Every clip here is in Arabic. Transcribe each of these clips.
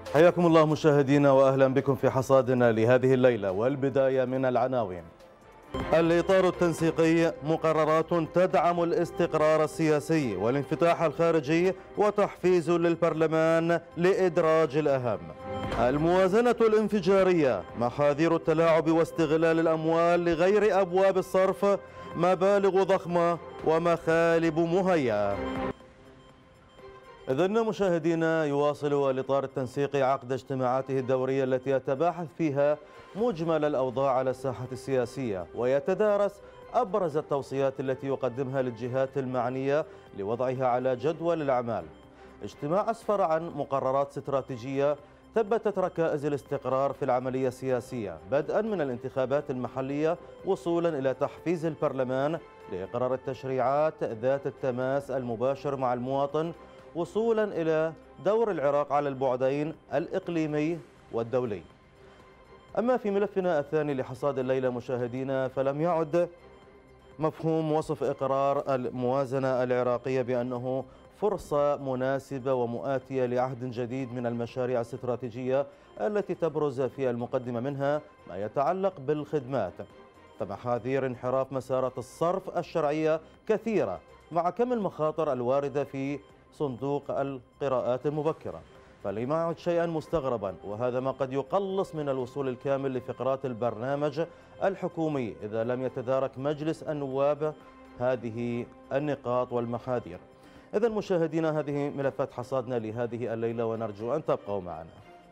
حياكم الله مشاهدينا وأهلا بكم في حصادنا لهذه الليلة، والبداية من العناوين. الإطار التنسيقي مقررات تدعم الاستقرار السياسي والانفتاح الخارجي وتحفيز للبرلمان لإدراج الأهم. الموازنة الانفجارية محاذير التلاعب واستغلال الأموال لغير أبواب الصرف، مبالغ ضخمة ومخالب مهيئة. إذن مشاهدينا، يواصل الإطار التنسيقي عقد اجتماعاته الدورية التي يتباحث فيها مجمل الأوضاع على الساحة السياسية، ويتدارس أبرز التوصيات التي يقدمها للجهات المعنية لوضعها على جدول الأعمال. اجتماع أسفر عن مقررات استراتيجية ثبتت ركائز الاستقرار في العملية السياسية، بدءا من الانتخابات المحلية وصولا إلى تحفيز البرلمان لإقرار التشريعات ذات التماس المباشر مع المواطن، وصولا إلى دور العراق على البعدين الإقليمي والدولي. أما في ملفنا الثاني لحصاد الليلة مشاهدينا، فلم يعد مفهوم وصف إقرار الموازنة العراقية بأنه فرصة مناسبة ومؤاتية لعهد جديد من المشاريع الاستراتيجية التي تبرز في المقدمة منها ما يتعلق بالخدمات، فمحاذير انحراف مسارات الصرف الشرعية كثيرة، مع كم المخاطر الواردة في صندوق القراءات المبكرة. فلم يعد شيئا مستغربا، وهذا ما قد يقلص من الوصول الكامل لفقرات البرنامج الحكومي إذا لم يتدارك مجلس النواب هذه النقاط والمحاذير. إذن مشاهدينا، هذه ملفات حصادنا لهذه الليلة، ونرجو أن تبقوا معنا.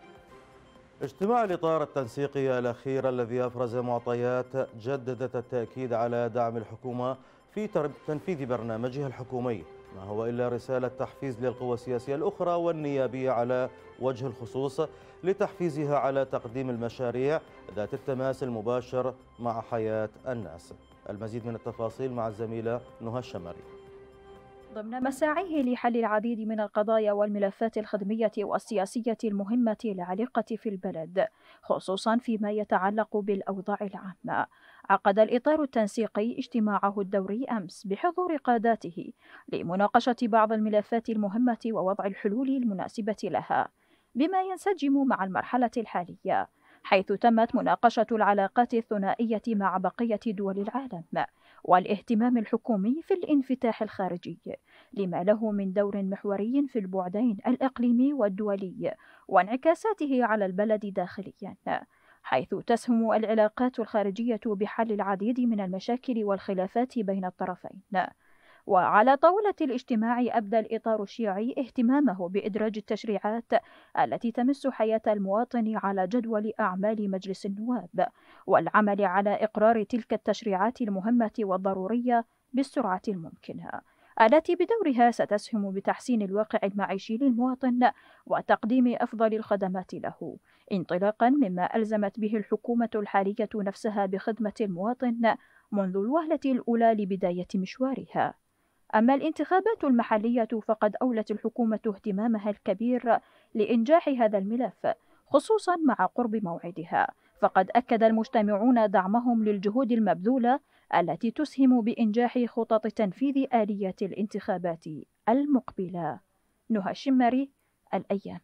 اجتماع الإطار التنسيقي الأخير الذي أفرز معطيات جددت التأكيد على دعم الحكومة في تنفيذ برنامجها الحكومي، ما هو إلا رسالة تحفيز للقوى السياسية الأخرى والنيابية على وجه الخصوص لتحفيزها على تقديم المشاريع ذات التماس المباشر مع حياة الناس. المزيد من التفاصيل مع الزميلة نهى الشمري. ضمن مساعيه لحل العديد من القضايا والملفات الخدمية والسياسية المهمة العالقة في البلد، خصوصا فيما يتعلق بالأوضاع العامة، عقد الإطار التنسيقي اجتماعه الدوري أمس بحضور قاداته لمناقشة بعض الملفات المهمة ووضع الحلول المناسبة لها، بما ينسجم مع المرحلة الحالية، حيث تمت مناقشة العلاقات الثنائية مع بقية دول العالم والاهتمام الحكومي في الانفتاح الخارجي لما له من دور محوري في البعدين الإقليمي والدولي وانعكاساته على البلد داخليا، حيث تسهم العلاقات الخارجية بحل العديد من المشاكل والخلافات بين الطرفين. وعلى طاولة الاجتماع أبدى الإطار الشيعي اهتمامه بإدراج التشريعات التي تمس حياة المواطن على جدول أعمال مجلس النواب، والعمل على إقرار تلك التشريعات المهمة والضرورية بالسرعة الممكنة، التي بدورها ستسهم بتحسين الواقع المعيشي للمواطن وتقديم أفضل الخدمات له، انطلاقا مما ألزمت به الحكومة الحالية نفسها بخدمة المواطن منذ الوهلة الأولى لبداية مشوارها. أما الانتخابات المحلية فقد أولت الحكومة اهتمامها الكبير لإنجاح هذا الملف، خصوصا مع قرب موعدها، فقد أكد المجتمعون دعمهم للجهود المبذولة التي تسهم بإنجاح خطط تنفيذ آليات الانتخابات المقبلة. نهى الشمري، الأيام.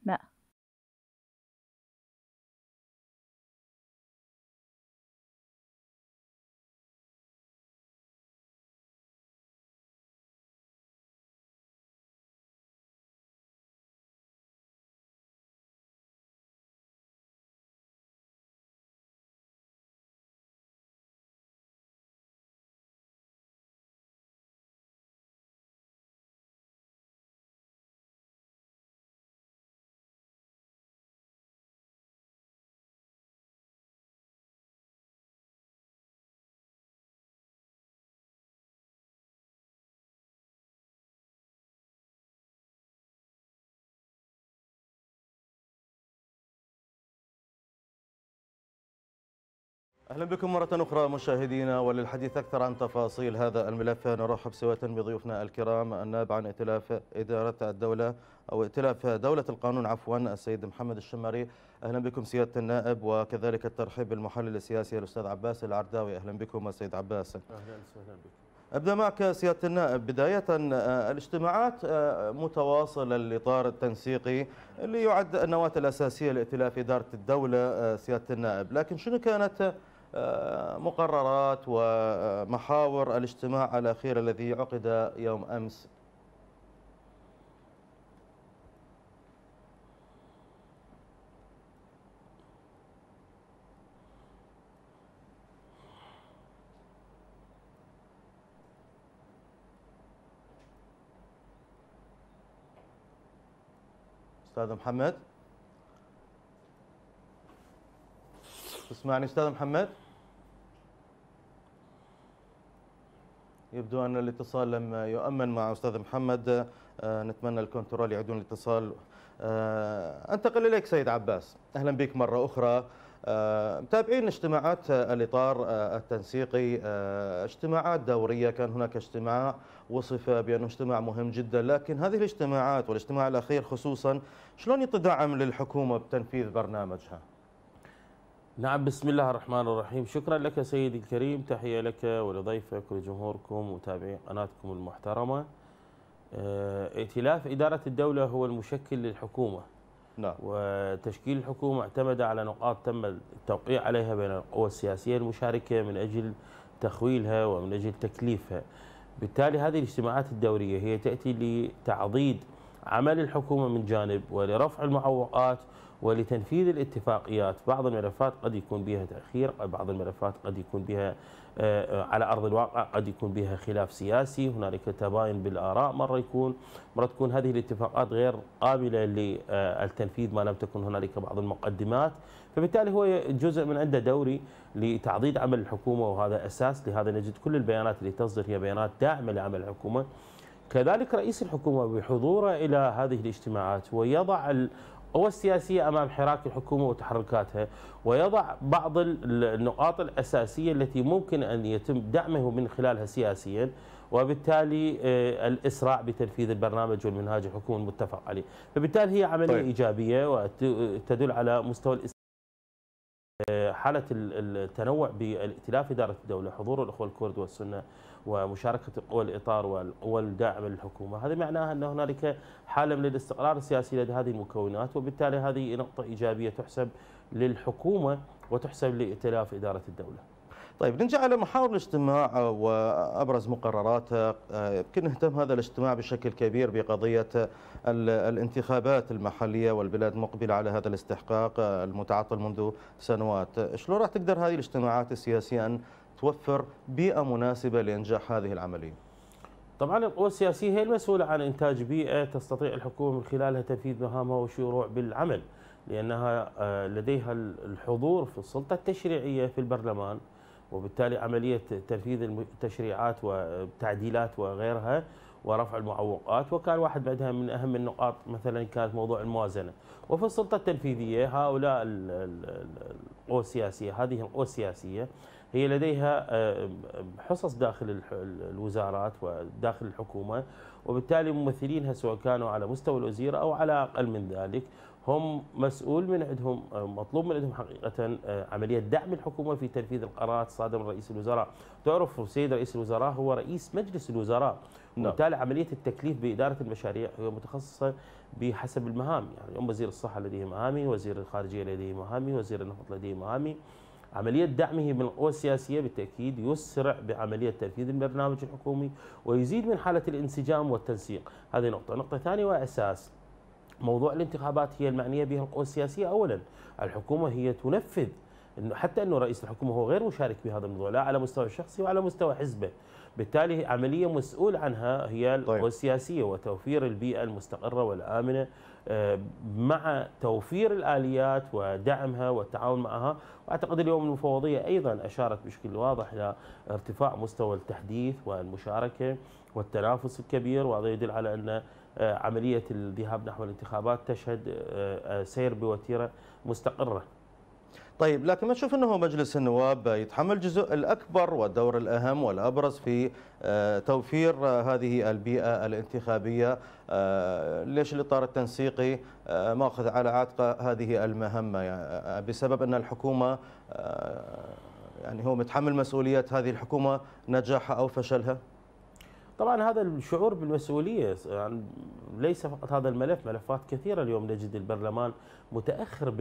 أهلا بكم مرة أخرى مشاهدينا، وللحديث أكثر عن تفاصيل هذا الملف نرحب سوية بضيوفنا الكرام، النائب عن ائتلاف إدارة الدولة أو ائتلاف دولة القانون عفوا، السيد محمد الشمري. أهلا بكم سيادة النائب، وكذلك الترحيب بالمحلل السياسي الأستاذ عباس العرداوي. أهلا بكم السيد عباس. أهلا وسهلا بكم. أبدأ معك سيادة النائب. بداية الاجتماعات متواصلة للإطار التنسيقي اللي يعد النواة الأساسية لائتلاف إدارة الدولة سيادة النائب، لكن شنو كانت مقررات ومحاور الاجتماع الأخير الذي عقد يوم أمس؟ أستاذ محمد، تسمعني أستاذ محمد؟ يبدو أن الاتصال لم يؤمن مع أستاذ محمد، نتمنى الكنترول يعيدون الاتصال. أنتقل إليك سيد عباس، أهلا بك مرة أخرى. متابعين اجتماعات الإطار التنسيقي، اجتماعات دورية، كان هناك اجتماع وصف بأنه اجتماع مهم جدا، لكن هذه الاجتماعات والاجتماع الأخير خصوصا شلون يتدعم للحكومة بتنفيذ برنامجها؟ نعم، بسم الله الرحمن الرحيم. شكرا لك سيدي الكريم، تحية لك ولضيفك ولجمهوركم ومتابعين قناتكم المحترمة. ائتلاف إدارة الدولة هو المشكل للحكومة. نعم. وتشكيل الحكومة اعتمد على نقاط تم التوقيع عليها بين القوى السياسية المشاركة من أجل تخويلها ومن أجل تكليفها. بالتالي هذه الاجتماعات الدورية هي تأتي لتعضيد عمل الحكومة من جانب ولرفع المعوقات ولتنفيذ الاتفاقيات. بعض الملفات قد يكون بها تأخير، بعض الملفات قد يكون بها على أرض الواقع قد يكون بها خلاف سياسي، هنالك تباين بالآراء، مرة تكون هذه الاتفاقات غير قابلة للتنفيذ ما لم تكن هنالك بعض المقدمات. فبالتالي هو جزء من عنده دوري لتعضيد عمل الحكومة، وهذا أساس. لهذا نجد كل البيانات اللي تصدر هي بيانات داعمة لعمل الحكومة. كذلك رئيس الحكومة بحضوره إلى هذه الاجتماعات ويضع القوى السياسية أمام حراك الحكومة وتحركاتها، ويضع بعض النقاط الأساسية التي ممكن أن يتم دعمه من خلالها سياسيا، وبالتالي الإسراع بتنفيذ البرنامج والمنهاج الحكومي المتفق عليه. فبالتالي هي عملية إيجابية وتدل على مستوى حالة التنوع بالائتلاف إدارة الدولة، حضور الأخوة الكرد والسنة ومشاركة قوى الإطار والقوى الداعمة للحكومة. هذا معناها أن هنالك حالة من الاستقرار السياسي لدى هذه المكونات، وبالتالي هذه نقطة إيجابية تحسب للحكومة وتحسب لائتلاف إدارة الدولة. طيب، نرجع على محاور الاجتماع وأبرز مقرراته. يمكن نهتم هذا الاجتماع بشكل كبير بقضية الانتخابات المحلية، والبلاد مقبلة على هذا الاستحقاق المتعطل منذ سنوات. شلون راح تقدر هذه الاجتماعات السياسية أن توفر بيئة مناسبة لإنجاح هذه العملية؟ طبعا القوى السياسية هي المسؤولة عن إنتاج بيئة تستطيع الحكومة من خلالها تنفيذ مهامها والشروع بالعمل، لأنها لديها الحضور في السلطة التشريعية في البرلمان، وبالتالي عملية تنفيذ التشريعات وتعديلات وغيرها ورفع المعوقات. وكان واحد من أهم النقاط مثلا كانت موضوع الموازنة. وفي السلطة التنفيذية هؤلاء القوى السياسية، هذه القوى السياسية هي لديها حصص داخل الوزارات وداخل الحكومة، وبالتالي ممثلينها سواء كانوا على مستوى الوزير أو على أقل من ذلك هم مسؤول من عندهم، مطلوب من عندهم حقيقة عملية دعم الحكومة في تنفيذ القرارات الصادرة من رئيس الوزراء. تعرف السيد رئيس الوزراء هو رئيس مجلس الوزراء، وبالتالي عملية التكليف بإدارة المشاريع هي متخصصة بحسب المهام. يعني وزير الصحة لديه مهامي، وزير الخارجية لديه مهامي، وزير النفط لديه مهامي. عملية دعمه من القوى السياسية بالتأكيد يسرع بعملية تنفيذ البرنامج الحكومي ويزيد من حالة الانسجام والتنسيق. هذه نقطة. نقطة ثانية وأساس موضوع الانتخابات هي المعنية بها القوى السياسية. أولا الحكومة هي تنفذ، حتى أنه رئيس الحكومة هو غير مشارك بهذا الموضوع لا على مستوى الشخصي وعلى مستوى حزبه. بالتالي عملية مسؤول عنها هي القوى السياسية، وتوفير البيئة المستقرة والآمنة مع توفير الآليات ودعمها والتعاون معها. وأعتقد اليوم المفوضية أيضا أشارت بشكل واضح إلى ارتفاع مستوى التحديث والمشاركة والتنافس الكبير، وهذا يدل على أن عملية الذهاب نحو الانتخابات تشهد سير بوتيرة مستقرة. طيب، لكن ما تشوف أنه مجلس النواب يتحمل الجزء الأكبر والدور الأهم والأبرز في توفير هذه البيئة الانتخابية؟ ليش الإطار التنسيقي ماخذ على عاتقه هذه المهمة؟ يعني بسبب أن الحكومة يعني هو متحمل مسؤولية هذه الحكومة نجاحها أو فشلها؟ طبعا هذا الشعور بالمسؤوليه، يعني ليس فقط هذا الملف، ملفات كثيره اليوم نجد البرلمان متاخر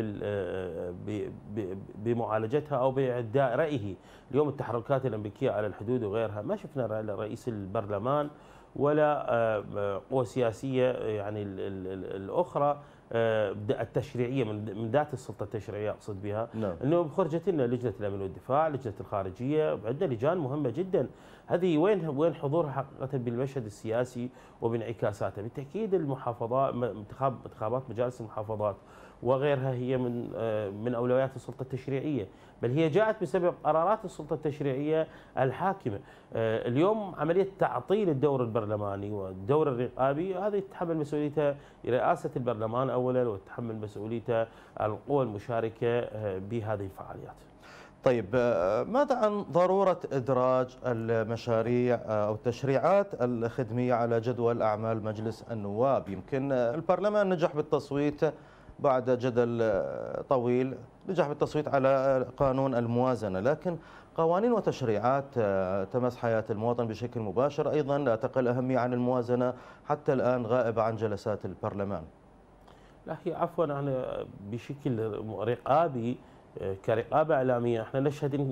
بمعالجتها او باعداء رايه. اليوم التحركات الامريكيه على الحدود وغيرها ما شفنا رئيس البرلمان ولا قوى سياسيه يعني الاخرى التشريعيه من ذات السلطه التشريعيه اقصد بها، انه خرجت لنا لجنه الامن والدفاع، لجنه الخارجيه، عندنا لجان مهمه جدا. هذه وين حضورها حقيقه بالمشهد السياسي وبانعكاساته؟ بالتاكيد المحافظات، انتخابات مجالس المحافظات وغيرها هي من اولويات السلطه التشريعيه، بل هي جاءت بسبب قرارات السلطه التشريعيه الحاكمه. اليوم عمليه تعطيل الدور البرلماني والدور الرقابي هذه يتحمل مسؤوليتها رئاسه البرلمان اولا، وتتحمل مسؤوليتها القوى المشاركه بهذه الفعاليات. طيب، ماذا عن ضرورة إدراج المشاريع أو التشريعات الخدمية على جدول أعمال مجلس النواب؟ يمكن البرلمان نجح بالتصويت بعد جدل طويل، نجح بالتصويت على قانون الموازنة، لكن قوانين وتشريعات تمس حياة المواطن بشكل مباشر أيضا لا تقل أهمية عن الموازنة حتى الآن غائبة عن جلسات البرلمان. لا، هي عفوا بشكل رقابي كرقابة إعلامية احنا نشهد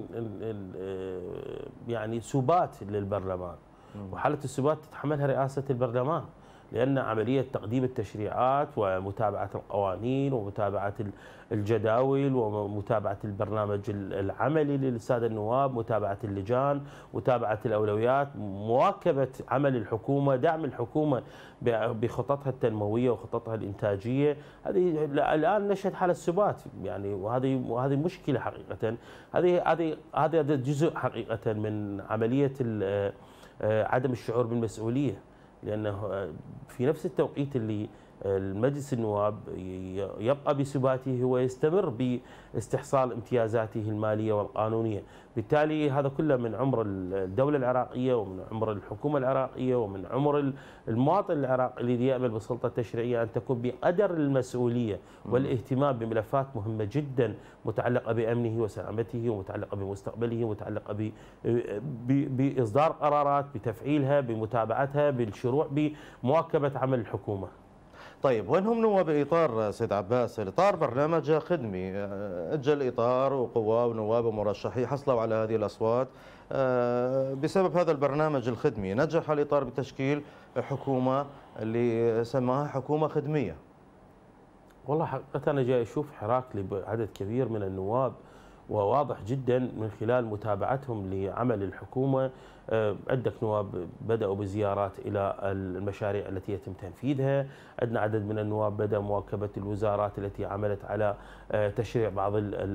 يعني سبات للبرلمان، وحالة السبات تتحملها رئاسة البرلمان، لأن عملية تقديم التشريعات ومتابعة القوانين ومتابعة الجداول ومتابعة البرنامج العملي للسادة النواب، متابعة اللجان، متابعة الأولويات، مواكبة عمل الحكومة، دعم الحكومة بخططها التنموية وخططها الإنتاجية. هذه الآن نشهد حالة سبات يعني، وهذه مشكلة حقيقة. هذا جزء حقيقة من عملية عدم الشعور بالمسؤولية، لأنه في نفس التوقيت اللي المجلس النواب يبقى بسباته هو يستمر باستحصال امتيازاته المالية والقانونية. بالتالي هذا كله من عمر الدولة العراقية ومن عمر الحكومة العراقية ومن عمر المواطن العراقي الذي يأمل بالسلطة التشريعية أن تكون بقدر المسؤولية والاهتمام بملفات مهمة جدا متعلقة بأمنه وسلامته ومتعلقة بمستقبله ومتعلقة بإصدار قرارات، بتفعيلها، بمتابعتها، بالشروع بمواكبة عمل الحكومة. طيب، وين هم نواب الإطار سيد عباس؟ الإطار برنامج خدمي، أجل الإطار وقواه ونواب ومرشحي حصلوا على هذه الأصوات بسبب هذا البرنامج الخدمي. نجح الإطار بتشكيل حكومة اللي سماها حكومة خدمية. والله حقيقة أنا جاي أشوف حراك لعدد كبير من النواب، وواضح جدا من خلال متابعتهم لعمل الحكومة. عندك نواب بدأوا بزيارات إلى المشاريع التي يتم تنفيذها، عندنا عدد من النواب بدأ مواكبة الوزارات التي عملت على تشريع بعض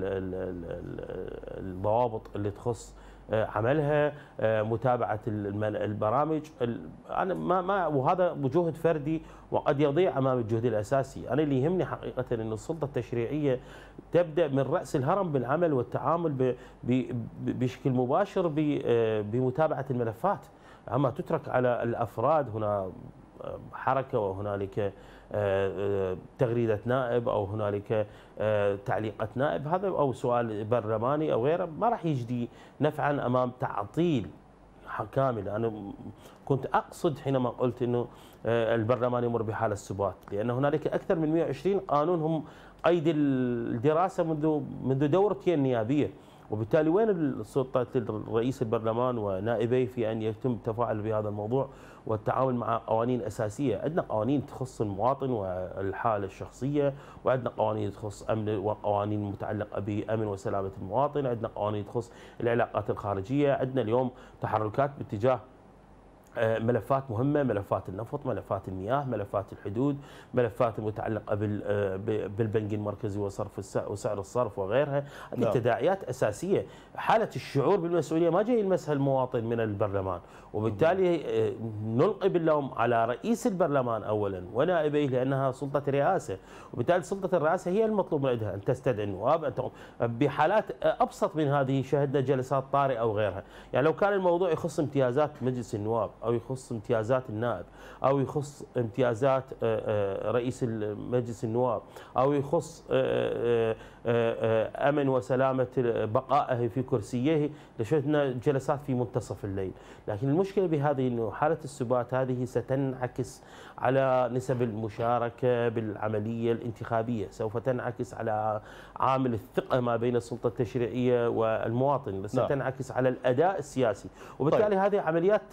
الضوابط اللي تخص عملها، متابعة البرامج. أنا ما وهذا جهد فردي وقد يضيع أمام الجهد الأساسي. أنا اللي يهمني حقيقة أن السلطة التشريعية تبدأ من رأس الهرم بالعمل والتعامل بشكل مباشر بمتابعة الملفات، أما تترك على الأفراد هنا حركة وهنالك تغريدة نائب أو هنالك تعليقة نائب، هذا أو سؤال برلماني أو غيره، ما راح يجدي نفعا أمام تعطيل كامل. أنا كنت أقصد حينما قلت أنه البرلمان يمر بحالة السبات، لأن هنالك أكثر من 120 قانون هم قيد الدراسة منذ دورتي النيابية، وبالتالي وين السلطة رئيس البرلمان ونائبيه في أن يتم التفاعل بهذا الموضوع والتعامل مع قوانين أساسية؟ عندنا قوانين تخص المواطن والحالة الشخصية، وعندنا قوانين تخص أمن وقوانين متعلقة بأمن وسلامة المواطن، عندنا قوانين تخص العلاقات الخارجية، عندنا اليوم تحركات باتجاه ملفات مهمة، ملفات النفط، ملفات المياه، ملفات الحدود، ملفات المتعلقة بالبنك المركزي وسعر الصرف وغيرها. هذه تداعيات أساسية. حالة الشعور بالمسؤولية ما جاي يلمسها المواطن من البرلمان، وبالتالي نلقي باللوم على رئيس البرلمان أولا ونائبيه لأنها سلطة رئاسة، وبالتالي سلطة الرئاسة هي المطلوب منها أن تستدعي النواب. بحالات أبسط من هذه شهدنا جلسات طارئة أو غيرها. يعني لو كان الموضوع يخص امتيازات مجلس النواب أو يخص امتيازات النائب أو يخص امتيازات رئيس مجلس النواب أو يخص أمن وسلامة بقائه في كرسيه، لشهدنا جلسات في منتصف الليل. لكن المشكلة بهذه أنه حالة السبات هذه ستنعكس على نسب المشاركة بالعملية الانتخابية، سوف تنعكس على عامل الثقة ما بين السلطة التشريعية والمواطن، ستنعكس على الأداء السياسي، وبالتالي هذه عمليات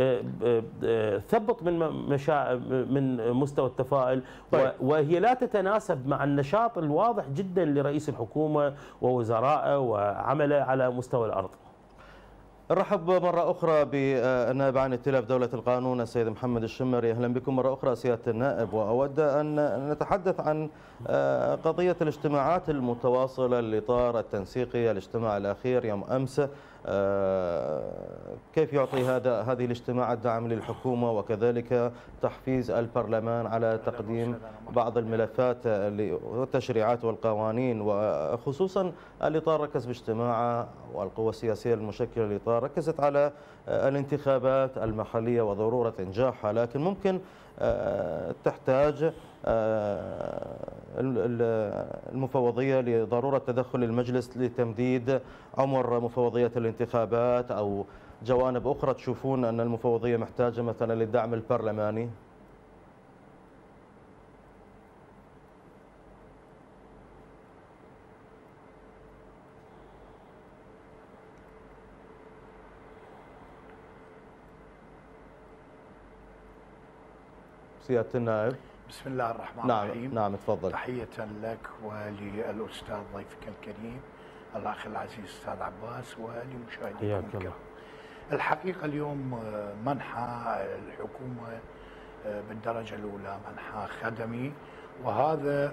ثبط من مستوى التفاؤل، وهي لا تتناسب مع النشاط الواضح جدا لرئيس الحكومة ووزرائه وعمله على مستوى الأرض. نرحب مرة أخرى بالنائب عن ائتلاف دولة القانون السيد محمد الشمري. أهلا بكم مرة أخرى سيادة النائب، وأود أن نتحدث عن قضية الاجتماعات المتواصلة الإطار التنسيقي. الاجتماع الأخير يوم أمس كيف يعطي هذه الاجتماعات دعم للحكومة، وكذلك تحفيز البرلمان على تقديم بعض الملفات والتشريعات والقوانين، وخصوصا الإطار ركز باجتماعه والقوى السياسية المشكلة الإطار ركزت على الانتخابات المحلية وضرورة إنجاحها، لكن ممكن تحتاج المفوضية لضرورة تدخل المجلس لتمديد عمر مفوضية الانتخابات، أو جوانب أخرى تشوفون أن المفوضية محتاجة مثلا للدعم البرلماني؟ سيادة النائب. بسم الله الرحمن الرحيم. نعم تفضل. تحية لك وللأستاذ ضيفك الكريم الأخ العزيز أستاذ عباس ولمشاهديكم الكرام. الحقيقة اليوم منحى الحكومة بالدرجة الأولى منحى خدمي، وهذا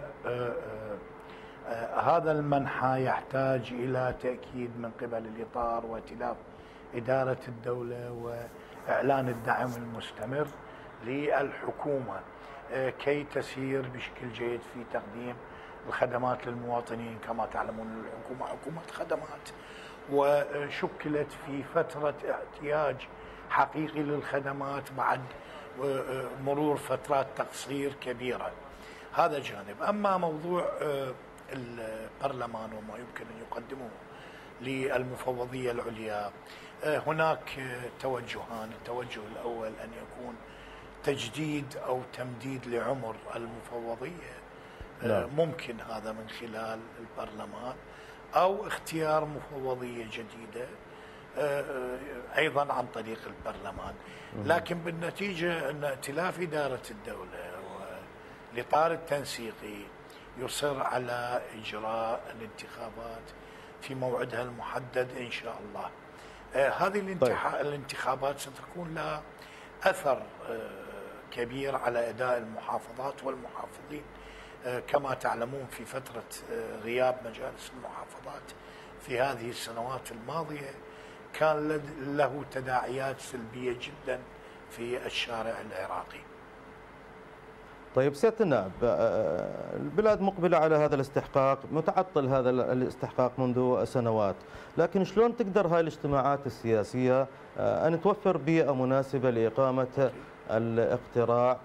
هذا المنحى يحتاج إلى تأكيد من قبل الإطار وائتلاف إدارة الدولة وإعلان الدعم المستمر للحكومة كي تسير بشكل جيد في تقديم الخدمات للمواطنين. كما تعلمون الحكومة حكومة خدمات، وشكلت في فترة احتياج حقيقي للخدمات بعد مرور فترات تقصير كبيرة. هذا جانب. أما موضوع البرلمان وما يمكن أن يقدمه للمفوضية العليا، هناك توجهان. التوجه الأول أن يكون تجديد أو تمديد لعمر المفوضية، ممكن هذا من خلال البرلمان، أو اختيار مفوضية جديدة أيضا عن طريق البرلمان. لكن بالنتيجة أن ائتلاف إدارة الدولة والإطار التنسيقي يصر على إجراء الانتخابات في موعدها المحدد إن شاء الله. هذه الانتخابات ستكون لها أثر كبير على أداء المحافظات والمحافظين. كما تعلمون في فترة غياب مجالس المحافظات في هذه السنوات الماضية كان له تداعيات سلبية جدا في الشارع العراقي. طيب سيادة النائب، البلاد مقبلة على هذا الاستحقاق، متعطل هذا الاستحقاق منذ سنوات، لكن شلون تقدر هاي الاجتماعات السياسية أن توفر بيئة مناسبة لإقامة الاقتراع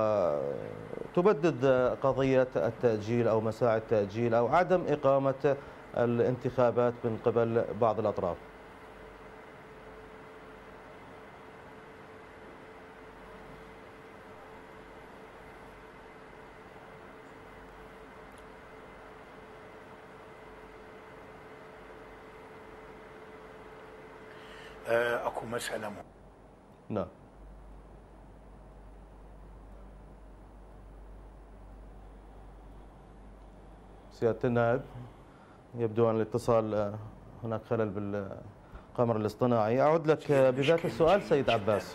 وتبدد قضية التأجيل أو مساعي التأجيل أو عدم إقامة الانتخابات من قبل بعض الأطراف؟ أكو مسألة نعم. سيادة النائب، يبدو أن الاتصال هناك خلل بالقمر الاصطناعي. أعود لك بذات السؤال سيد عباس.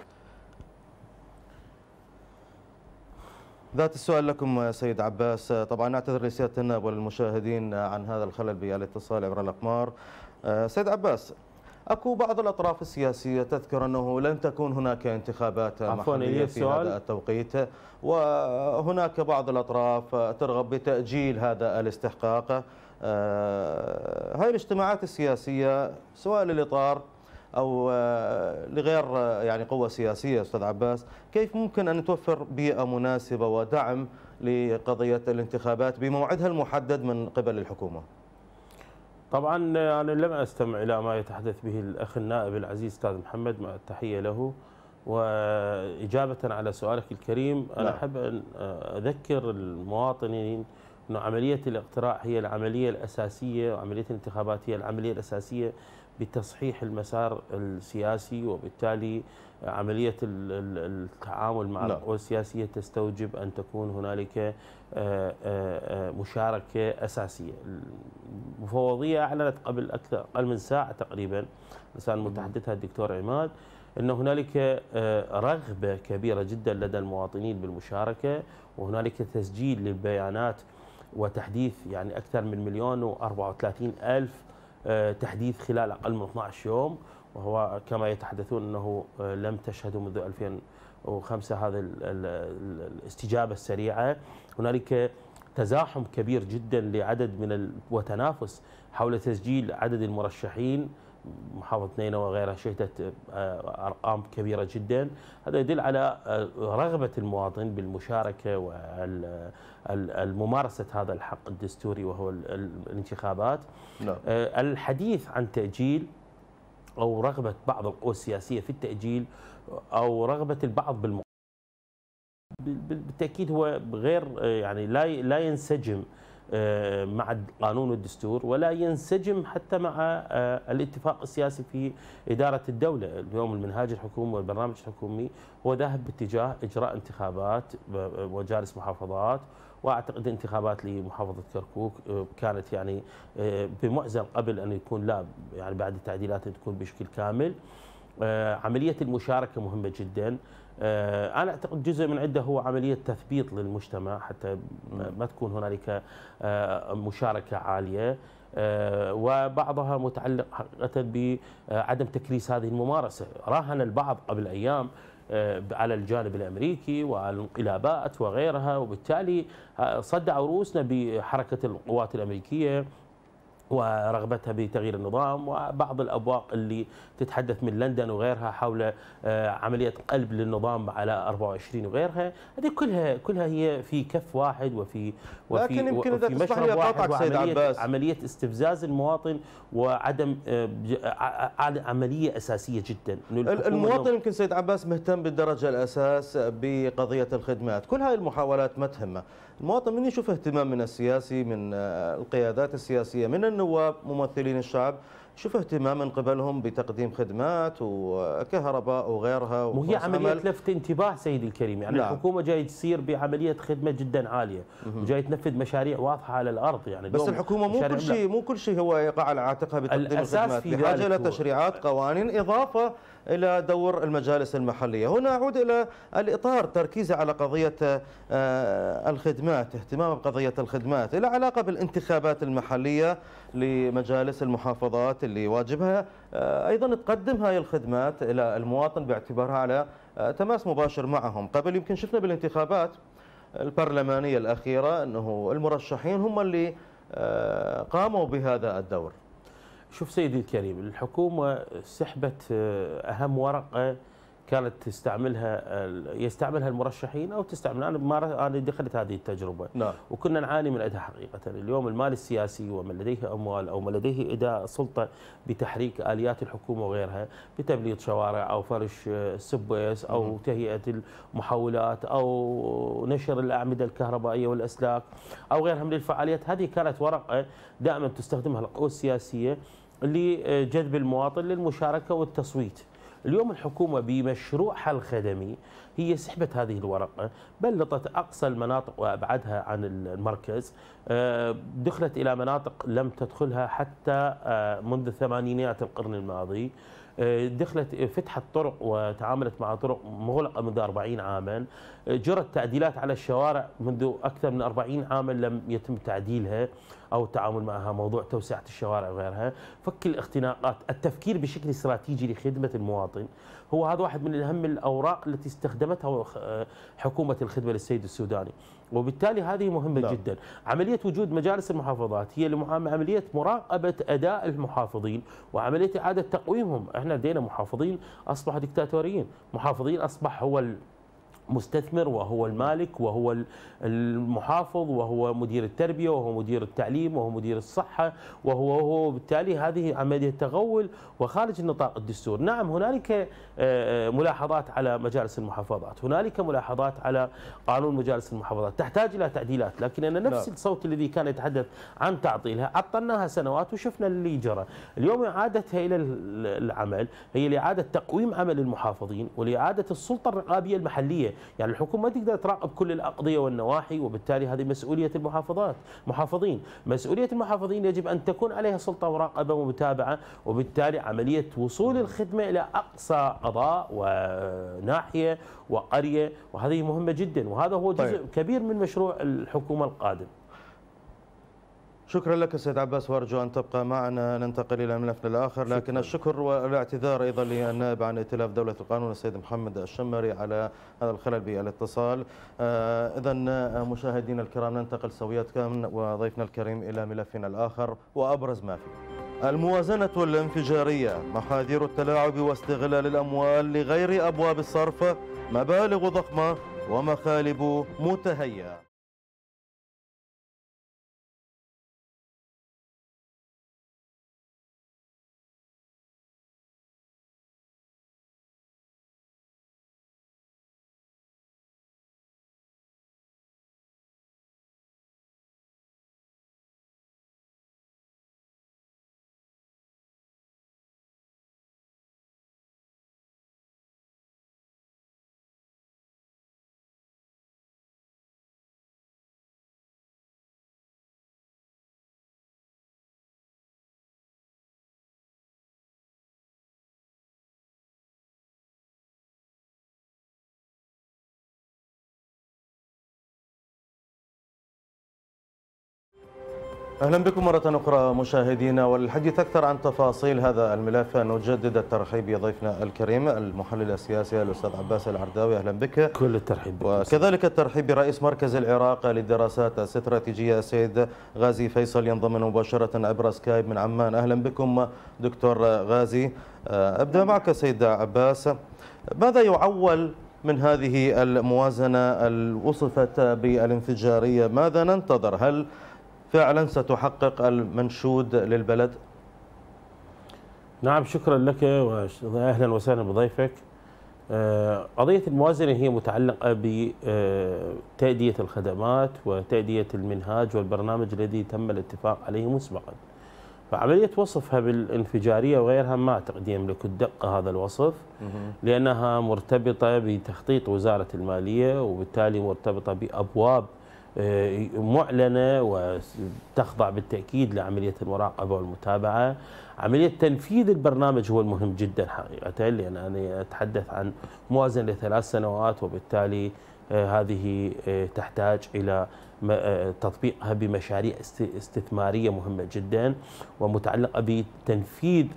ذات السؤال لكم سيد عباس. طبعا نعتذر لسيادة النائب وللمشاهدين عن هذا الخلل بالاتصال عبر الأقمار. سيد عباس، أكو بعض الأطراف السياسية تذكر أنه لن تكون هناك انتخابات محلية في هذا التوقيت، وهناك بعض الأطراف ترغب بتأجيل هذا الاستحقاق. هاي الاجتماعات السياسية سواء للإطار أو لغير يعني قوة سياسية أستاذ عباس، كيف ممكن أن توفر بيئة مناسبة ودعم لقضية الانتخابات بموعدها المحدد من قبل الحكومة؟ طبعا أنا لم أستمع إلى ما يتحدث به الأخ النائب العزيز أستاذ محمد، مع التحية له. وإجابة على سؤالك الكريم، أنا أحب أن أذكر المواطنين أن عملية الاقتراع هي العملية الأساسية، وعملية الانتخابات هي العملية الأساسية بتصحيح المسار السياسي، وبالتالي عملية التعامل مع القوى السياسية تستوجب أن تكون هنالك مشاركة أساسية. المفوضية أعلنت قبل أقل من ساعة تقريبا، لسان متحدثها الدكتور عماد، أن هنالك رغبة كبيرة جدا لدى المواطنين بالمشاركة، وهنالك تسجيل للبيانات وتحديث يعني أكثر من 1,034,000 تحديث خلال أقل من 12 يوم، وهو كما يتحدثون أنه لم تشهده منذ 2005 هذا الاستجابة السريعة. هنالك تزاحم كبير جدا لعدد من وتنافس حول تسجيل عدد المرشحين. محافظة نينوى وغيرها شهدت أرقام كبيرة جدا. هذا يدل على رغبة المواطن بالمشاركة والممارسة هذا الحق الدستوري وهو الانتخابات. الحديث عن تأجيل أو رغبة بعض القوى السياسية في التأجيل أو رغبة البعض بالتأكيد هو غير يعني لا ينسجم مع القانون والدستور، ولا ينسجم حتى مع الاتفاق السياسي في إدارة الدولة. اليوم المنهاج الحكومي والبرنامج الحكومي هو ذاهب باتجاه إجراء انتخابات ومجالس محافظات، واعتقد انتخابات لمحافظة كركوك كانت يعني بمعزل قبل ان يكون لا يعني بعد التعديلات تكون بشكل كامل. عملية المشاركة مهمة جدا. أنا أعتقد جزء من عده هو عملية تثبيط للمجتمع حتى ما تكون هنالك مشاركة عالية، وبعضها متعلق حقيقة بعدم تكريس هذه الممارسة. راهن البعض قبل أيام على الجانب الأمريكي وعلى الانقلابات وغيرها، وبالتالي صدعوا رؤوسنا بحركة القوات الأمريكية ورغبتها بتغيير النظام، وبعض الأبواق اللي تتحدث من لندن وغيرها حول عملية قلب للنظام على 24 وغيرها. هذه كلها هي في كف واحد وفي مشرب واحد، وعملية استفزاز المواطن وعدم عملية أساسية جدا. المواطن يمكن سيد عباس مهتم بالدرجة الأساس بقضية الخدمات، كل هذه المحاولات ما تهمه. المواطن من يشوف اهتمام من السياسي، من القيادات السياسية، من النواب ممثلين الشعب، شوف اهتمام من قبلهم بتقديم خدمات وكهرباء وغيرها. وهي عملية لفت انتباه سيدي الكريم، يعني نعم. الحكومة جاي تصير بعملية خدمة جدا عالية، وجاي تنفذ مشاريع واضحة على الأرض. يعني بس الحكومة مو كل شيء هو يقع على عاتقها بتقديم الخدمات، بحاجة إلى تشريعات، قوانين، إضافة إلى دور المجالس المحلية. هنا أعود إلى الإطار، تركيزه على قضية الخدمات، اهتمام بقضية الخدمات، إلى علاقة بالانتخابات المحلية لمجالس المحافظات اللي واجبها أيضا تقدم هاي الخدمات إلى المواطن باعتبارها على تماس مباشر معهم. قبل يمكن شفنا بالانتخابات البرلمانية الأخيرة أنه المرشحين هم اللي قاموا بهذا الدور. شوف سيدي الكريم، الحكومة سحبت أهم ورقة كانت يستعملها المرشحين أو تستعمل. أنا دخلت هذه التجربة نعم. وكنا نعاني من عندها حقيقة. اليوم المال السياسي ومن لديه أموال أو من لديه إداء سلطة بتحريك آليات الحكومة وغيرها بتبليط شوارع أو فرش سبويس أو تهيئة المحولات أو نشر الأعمدة الكهربائية والأسلاك أو غيرها من الفعاليات، هذه كانت ورقة دائما تستخدمها القوى السياسية لجذب المواطن للمشاركة والتصويت. اليوم الحكومة بمشروعها الخدمي هي سحبت هذه الورقة، بلطت أقصى المناطق وأبعدها عن المركز، دخلت إلى مناطق لم تدخلها حتى منذ الثمانينات القرن الماضي، دخلت فتحت طرق وتعاملت مع طرق مغلقة منذ 40 عاما، جرت تعديلات على الشوارع منذ أكثر من 40 عاما لم يتم تعديلها أو التعامل معها، موضوع توسعة الشوارع وغيرها، فك الاختناقات، التفكير بشكل استراتيجي لخدمة المواطن. هو هذا واحد من أهم الأوراق التي استخدمتها حكومة الخدمة للسيد السوداني. وبالتالي هذه مهمة جدا. عملية وجود مجالس المحافظات هي عملية مراقبة أداء المحافظين وعملية إعادة تقويمهم. احنا لدينا محافظين أصبحوا ديكتاتوريين، محافظين أصبح هو مستثمر وهو المالك وهو المحافظ وهو مدير التربية وهو مدير التعليم وهو مدير الصحة وهو بالتالي هذه عملية تغول وخارج نطاق الدستور. نعم هنالك ملاحظات على مجالس المحافظات، هنالك ملاحظات على قانون مجالس المحافظات تحتاج إلى تعديلات، لكن أنا نفس الصوت الذي كان يتحدث عن تعطيلها عطلناها سنوات وشفنا اللي جرى. اليوم إعادتها إلى العمل هي لإعادة تقويم عمل المحافظين ولإعادة السلطة الرقابية المحلية. يعني الحكومة ما تقدر تراقب كل الأقضية والنواحي، وبالتالي هذه مسؤولية المحافظين. مسؤولية المحافظين يجب أن تكون عليها سلطة مراقبة ومتابعة، وبالتالي عملية وصول الخدمة إلى أقصى قضاء وناحية وقرية، وهذه مهمة جدا، وهذا هو جزء كبير من مشروع الحكومة القادم. شكرا لك سيد عباس، وارجو ان تبقى معنا. ننتقل الى ملفنا الاخر، لكن الشكر والاعتذار ايضا للنائب عن ائتلاف دوله القانون السيد محمد الشمري على هذا الخلل بالاتصال. اذا مشاهدينا الكرام ننتقل سويتكم وضيفنا الكريم الى ملفنا الاخر وابرز ما فيه: الموازنه الانفجاريه، محاذير التلاعب واستغلال الاموال لغير ابواب الصرف، مبالغ ضخمه ومخالب متهيئه. أهلا بكم مرة أخرى مشاهدينا، والحديث أكثر عن تفاصيل هذا الملف نجدد الترحيب بضيفنا الكريم المحلل السياسي الأستاذ عباس العرداوي. أهلا بك. كل الترحيب بك. وكذلك الترحيب برئيس مركز العراق للدراسات الاستراتيجية السيد غازي فيصل، ينضم مباشرة عبر سكايب من عمان. أهلا بكم دكتور غازي. أبدأ معك سيد عباس، ماذا يعول من هذه الموازنة الوصفت بالانفجارية؟ ماذا ننتظر؟ هل فعلا ستحقق المنشود للبلد؟ نعم شكرا لك واهلا وسهلا بضيفك. قضية الموازنة هي متعلقة بتأدية الخدمات وتأدية المنهاج والبرنامج الذي تم الاتفاق عليه مسبقا. فعملية وصفها بالانفجارية وغيرها ما أعتقد يملك الدقة هذا الوصف، لأنها مرتبطة بتخطيط وزارة المالية، وبالتالي مرتبطة بأبواب معلنة وتخضع بالتأكيد لعملية المراقبة والمتابعة. عملية تنفيذ البرنامج هو المهم جدا حقيقة، لأن أنا أتحدث عن موازنة ل3 سنوات، وبالتالي هذه تحتاج إلى تطبيقها بمشاريع استثمارية مهمة جدا ومتعلقة بتنفيذ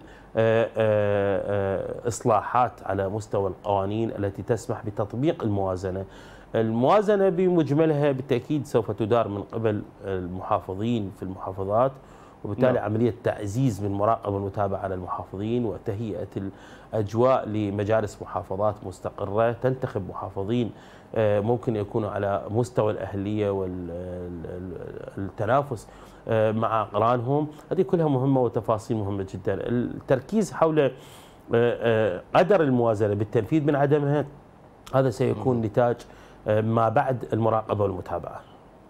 إصلاحات على مستوى القوانين التي تسمح بتطبيق الموازنة. الموازنة بمجملها بالتأكيد سوف تدار من قبل المحافظين في المحافظات، وبالتالي عملية تعزيز من مراقبة والمتابعة على المحافظين وتهيئة الأجواء لمجالس محافظات مستقرة تنتخب محافظين ممكن يكونوا على مستوى الأهلية والتنافس مع أقرانهم. هذه كلها مهمة وتفاصيل مهمة جدا. التركيز حول قدر الموازنة بالتنفيذ من عدمها هذا سيكون نتاج ما بعد المراقبة والمتابعة.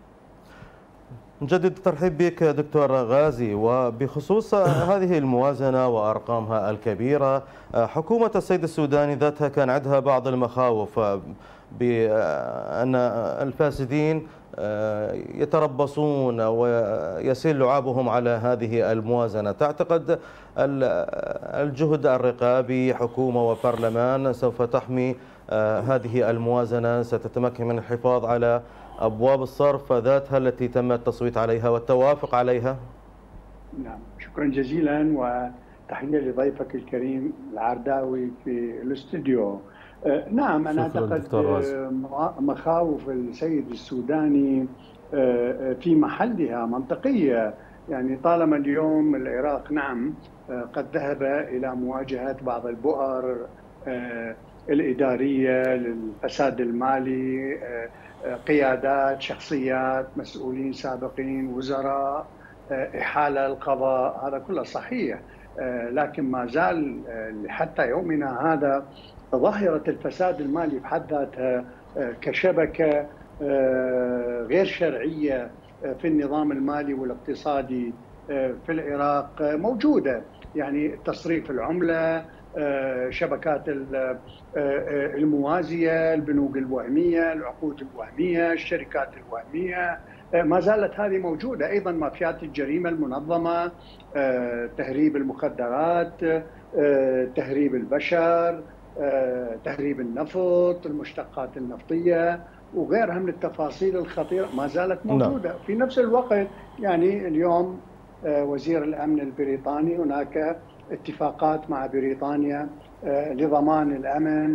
نجدد الترحيب بك دكتور غازي. وبخصوص هذه الموازنة وأرقامها الكبيرة، حكومة السيد السوداني ذاتها كان عندها بعض المخاوف بأن الفاسدين يتربصون ويسيل لعابهم على هذه الموازنة. تعتقد الجهد الرقابي حكومة وبرلمان سوف تحمي هذه الموازنة، ستتمكن من الحفاظ على أبواب الصرف ذاتها التي تم التصويت عليها والتوافق عليها؟ نعم شكرا جزيلا، وتحية لضيفك الكريم العرداوي في الاستوديو. نعم، أنا أعتقد مخاوف السيد السوداني في محلها منطقية. يعني طالما اليوم العراق نعم قد ذهب إلى مواجهة بعض البؤر الإدارية للفساد المالي، قيادات، شخصيات، مسؤولين سابقين، وزراء، إحالة القضاء، هذا كله صحيح. لكن ما زال حتى يومنا هذا ظاهرة الفساد المالي بحد ذاتها كشبكة غير شرعية في النظام المالي والاقتصادي في العراق موجودة. يعني تصريف العملة، شبكات الموازية، البنوك الوهمية، العقود الوهمية، الشركات الوهمية، ما زالت هذه موجودة. أيضا مافيات الجريمة المنظمة، تهريب المخدرات، تهريب البشر، تهريب النفط، المشتقات النفطية وغيرها من التفاصيل الخطيرة ما زالت موجودة. في نفس الوقت يعني اليوم وزير الأمن البريطاني هناك اتفاقات مع بريطانيا لضمان الأمن،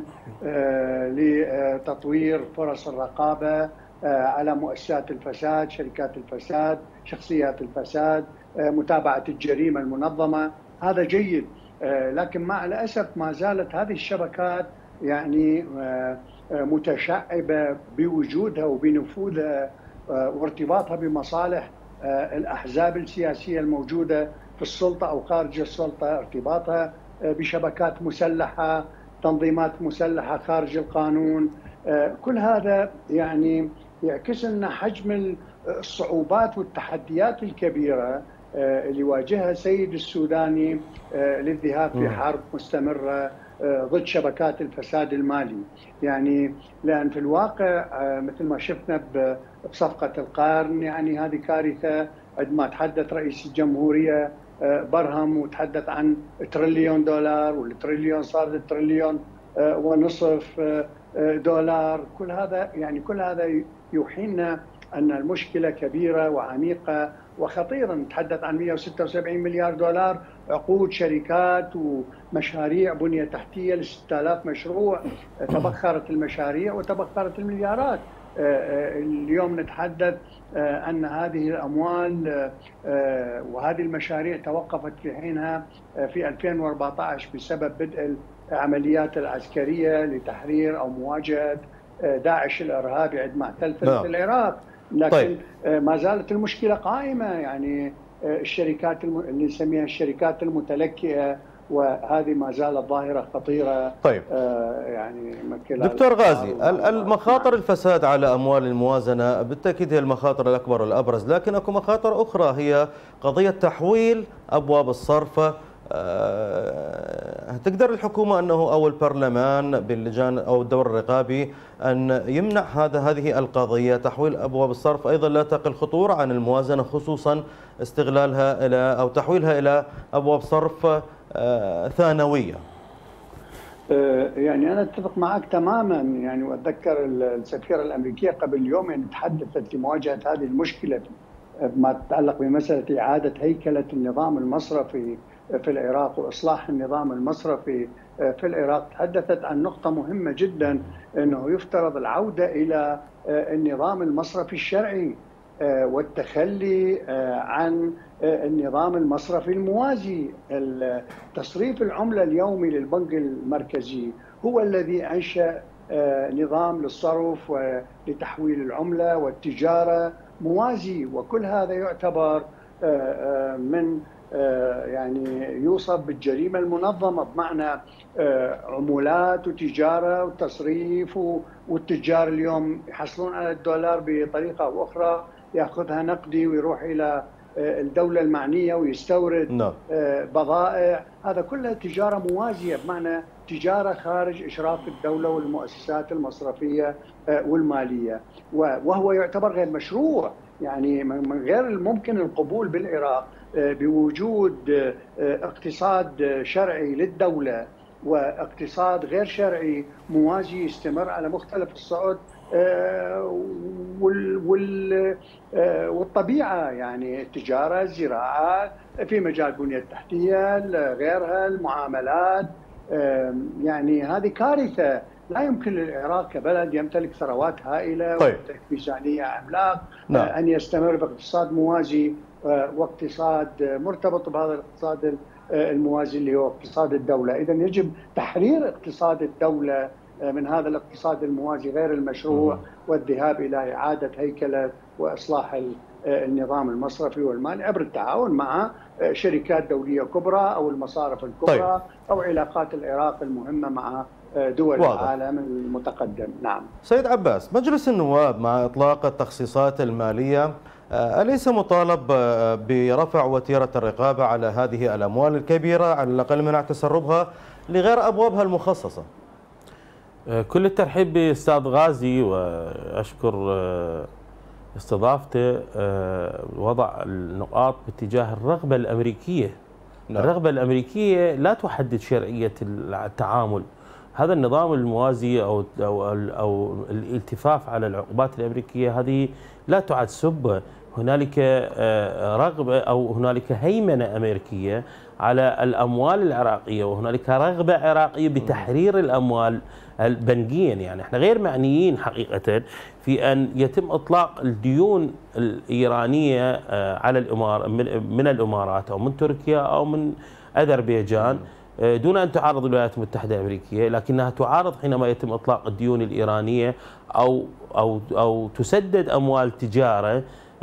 لتطوير فرص الرقابة على مؤسسات الفساد، شركات الفساد، شخصيات الفساد، متابعة الجريمة المنظمة. هذا جيد، لكن مع الأسف ما زالت هذه الشبكات يعني متشعبة بوجودها وبنفوذها وارتباطها بمصالح الأحزاب السياسية الموجودة في السلطة أو خارج السلطة، ارتباطها بشبكات مسلحة، تنظيمات مسلحة خارج القانون. كل هذا يعني يعكس لنا حجم الصعوبات والتحديات الكبيرة اللي يواجهها السيد السوداني للذهاب في حرب مستمرة ضد شبكات الفساد المالي. يعني لأن في الواقع مثل ما شفنا بصفقة القرن، يعني هذه كارثة. عندما تحدث رئيس الجمهورية برهم وتحدث عن $1 تريليون، والتريليون صار $1.5 تريليون. كل هذا يوحي لنا أن المشكلة كبيرة وعميقة وخطيرة. نتحدث عن $176 مليار، عقود شركات ومشاريع بنية تحتية ل6000 مشروع. تبخرت المشاريع وتبخرت المليارات. اليوم نتحدث أن هذه الأموال وهذه المشاريع توقفت في حينها في 2014 بسبب بدء العمليات العسكرية لتحرير أو مواجهة داعش الإرهابي عندما احتل العراق. لكن ما زالت المشكلة قائمة. يعني الشركات اللي نسميها الشركات المتلكئة، وهذه ما زالت ظاهرة خطيرة. طيب يعني دكتور غازي، المخاطر الفساد على أموال الموازنة بالتأكيد هي المخاطر الأكبر والأبرز، لكن أكو مخاطر أخرى هي قضية تحويل أبواب الصرف. تقدر الحكومة أنه أو البرلمان باللجان أو الدور الرقابي أن يمنع هذه القضية تحويل أبواب الصرف؟ أيضا لا تقل خطورة عن الموازنة، خصوصا استغلالها إلى أو تحويلها إلى أبواب صرف ثانوية. يعني أنا أتفق معك تماما. يعني وأتذكر السفيرة الأمريكية قبل يومين تحدثت لمواجهة هذه المشكلة ما تتعلق بمسألة إعادة هيكلة النظام المصرفي في العراق وإصلاح النظام المصرفي في العراق. تحدثت عن نقطة مهمة جدا، أنه يفترض العودة إلى النظام المصرفي الشرعي والتخلي عن النظام المصرفي الموازي. تصريف العملة اليومي للبنك المركزي هو الذي أنشأ نظام للصرف ولتحويل العملة والتجارة موازي، وكل هذا يعتبر من يعني يوصف بالجريمة المنظمة، بمعنى عمولات وتجارة وتصريف، والتجار اليوم يحصلون على الدولار بطريقة أو أخرى، يأخذها نقدي ويروح إلى الدولة المعنية ويستورد بضائع. هذا كلها تجارة موازية، بمعنى تجارة خارج إشراف الدولة والمؤسسات المصرفية والمالية، وهو يعتبر غير مشروع. يعني من غير الممكن القبول بالعراق بوجود اقتصاد شرعي للدولة واقتصاد غير شرعي موازي يستمر على مختلف الصعد والطبيعة. يعني التجارة، الزراعة، في مجال البنية التحتية، غيرها، المعاملات. يعني هذه كارثة لا يمكن للعراق كبلد يمتلك ثروات هائله طيب. ويمتلك ميزانيه عملاق نعم. ان يستمر باقتصاد موازي واقتصاد مرتبط بهذا الاقتصاد الموازي اللي هو اقتصاد الدوله. اذا يجب تحرير اقتصاد الدوله من هذا الاقتصاد الموازي غير المشروع والذهاب الى اعاده هيكله واصلاح النظام المصرفي والمالي عبر التعاون مع شركات دوليه كبرى او المصارف الكبرى. طيب. او علاقات العراق المهمه مع دول واضح. العالم المتقدم. نعم. سيد عباس، مجلس النواب مع اطلاق التخصيصات الماليه أليس مطالب برفع وتيرة الرقابة على هذه الأموال الكبيرة على الأقل منع تسربها لغير أبوابها المخصصة؟ كل الترحيب بأستاذ غازي، وأشكر استضافته وضع النقاط باتجاه الرغبة الأمريكية. نعم. الرغبة الأمريكية لا تحدد شرعية التعامل. هذا النظام الموازي أو الالتفاف على العقوبات الأمريكية هذه لا تعد سبة. هنالك رغبة أو هنالك هيمنة أمريكية على الأموال العراقية، وهنالك رغبة عراقية بتحرير الأموال بنكيا. يعني احنا غير معنيين حقيقة في أن يتم إطلاق الديون الإيرانية على من الإمارات أو من تركيا أو من أذربيجان دون أن تعارض الولايات المتحدة الأمريكية، لكنها تعارض حينما يتم إطلاق الديون الإيرانية أو تسدد أموال تجارة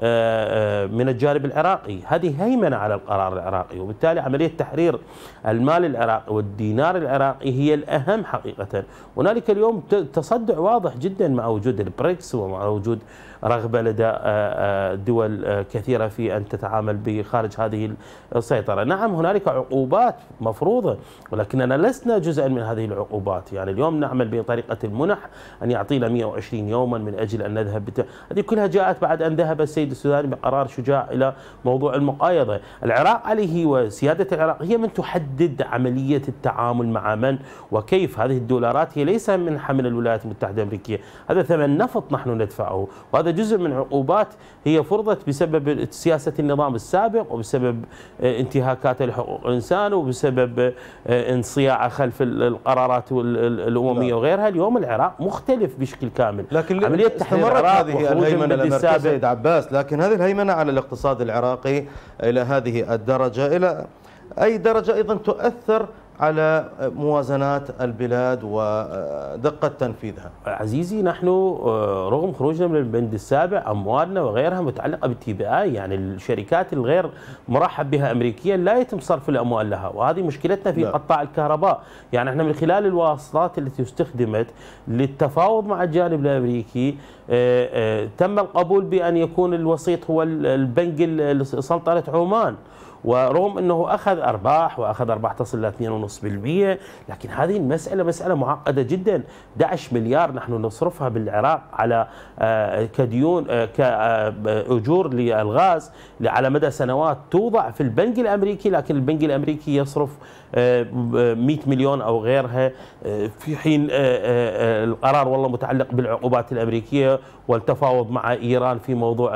من الجانب العراقي. هذه هيمنة على القرار العراقي، وبالتالي عملية تحرير المال العراقي والدينار العراقي هي الأهم حقيقة. هنالك اليوم تصدع واضح جدا مع وجود البريكس ومع وجود رغبة لدى دول كثيرة في أن تتعامل بخارج هذه السيطرة. نعم هنالك عقوبات مفروضة، ولكننا لسنا جزءا من هذه العقوبات. يعني اليوم نعمل بطريقة المنح أن يعطينا 120 يوما من أجل أن نذهب هذه كلها جاءت بعد أن ذهب السيد السوداني بقرار شجاع إلى موضوع المقايضة. العراق عليه وسيادة العراق هي من تحدد عملية التعامل مع من وكيف. هذه الدولارات هي ليس منحة من الولايات المتحدة الأمريكية، هذا ثمن نفط نحن ندفعه، وهذا جزء من عقوبات هي فرضت بسبب سياسة النظام السابق وبسبب انتهاكات لحقوق الإنسان وبسبب انصياعه خلف القرارات الأممية وغيرها. اليوم العراق مختلف بشكل كامل. لكن عملية تحرير هذه الهيمنة الأمريكية سيد عباس، لكن هذه الهيمنة على الاقتصاد العراقي إلى هذه الدرجة، إلى أي درجة أيضا تؤثر على موازنات البلاد ودقة تنفيذها؟ عزيزي، نحن رغم خروجنا من البند السابع أموالنا وغيرها متعلقة بالتي بي آي، يعني الشركات الغير مرحب بها أمريكيا لا يتم صرف الأموال لها، وهذه مشكلتنا في قطاع الكهرباء. يعني احنا من خلال الواسطات التي استخدمت للتفاوض مع الجانب الأمريكي تم القبول بأن يكون الوسيط هو البنك سلطنة عمان، ورغم أنه أخذ أرباح وأخذ أرباح تصل إلى 2.5%، لكن هذه المسألة مسألة معقدة جدا. 11 مليار نحن نصرفها بالعراق على كديون كأجور للغاز على مدى سنوات توضع في البنك الأمريكي، لكن البنك الأمريكي يصرف 100 مليون أو غيرها، في حين القرار والله متعلق بالعقوبات الأمريكية والتفاوض مع إيران في موضوع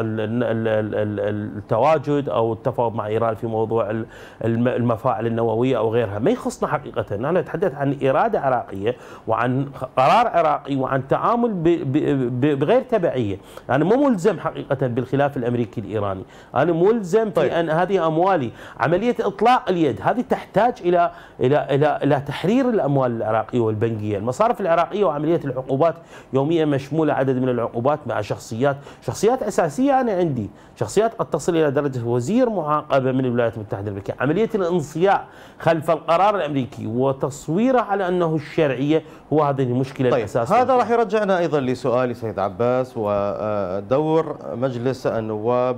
التواجد أو التفاوض مع إيران في موضوع المفاعل النووية أو غيرها. ما يخصنا حقيقة، نحن نتحدث عن إرادة عراقية وعن قرار عراقي وعن تعامل بغير تبعية. أنا مو ملزم حقيقة بالخلاف الأمريكي الإيراني، أنا ملزم في أن هذه أموالي عملية إطلاق اليد هذه تحتاج إلى تحرير الأموال العراقية والبنكية. المصارف العراقية وعملية العقوبات يوميا مشمولة عدد من العقوبات مع شخصيات أساسية. أنا عندي شخصيات قد تصل إلى درجة وزير معاقبة من الولايات المتحدة الأمريكية. عملية الانصياع خلف القرار الأمريكي وتصويره على أنه الشرعية هو هذه المشكلة الأساسية. هذا راح يرجعنا أيضا لسؤالي سيد عباس، ودور مجلس النواب